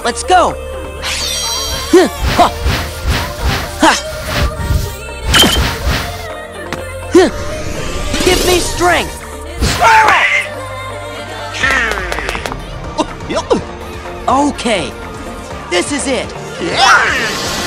Let's go! Huh, ha. Ha. Huh. Give me strength! Okay, this is it!